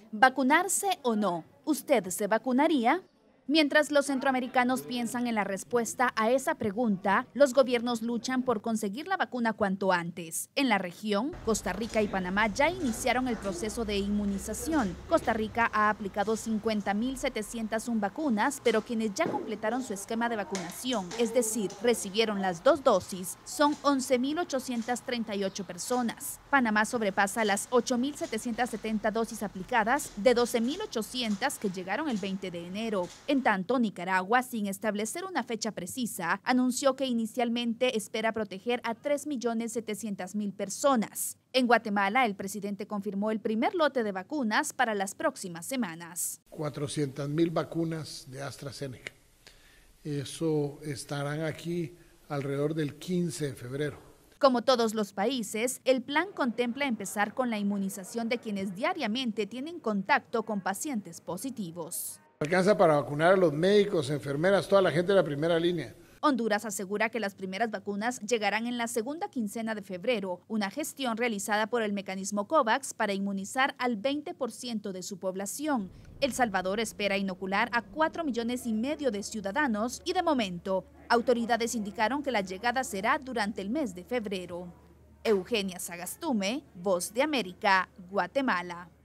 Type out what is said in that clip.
¿Vacunarse o no? ¿Usted se vacunaría? Mientras los centroamericanos piensan en la respuesta a esa pregunta, los gobiernos luchan por conseguir la vacuna cuanto antes. En la región, Costa Rica y Panamá ya iniciaron el proceso de inmunización. Costa Rica ha aplicado 50.701 vacunas, pero quienes ya completaron su esquema de vacunación, es decir, recibieron las 2 dosis, son 11.838 personas. Panamá sobrepasa las 8.770 dosis aplicadas de 12.800 que llegaron el 20 de enero. En tanto, Nicaragua, sin establecer una fecha precisa, anunció que inicialmente espera proteger a 3.700.000 personas. En Guatemala, el presidente confirmó el primer lote de vacunas para las próximas semanas. 400.000 vacunas de AstraZeneca. Eso estarán aquí alrededor del 15 de febrero. Como todos los países, el plan contempla empezar con la inmunización de quienes diariamente tienen contacto con pacientes positivos. Alcanza para vacunar a los médicos, enfermeras, toda la gente de la primera línea. Honduras asegura que las primeras vacunas llegarán en la segunda quincena de febrero, una gestión realizada por el mecanismo COVAX para inmunizar al 20% de su población. El Salvador espera inocular a 4,5 millones de ciudadanos y de momento, autoridades indicaron que la llegada será durante el mes de febrero. Eugenia Sagastume, Voz de América, Guatemala.